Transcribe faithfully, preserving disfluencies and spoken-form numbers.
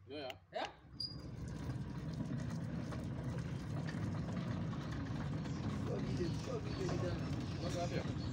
Yeah. Yeah? Sio vile, sio vile nidana. What's up here?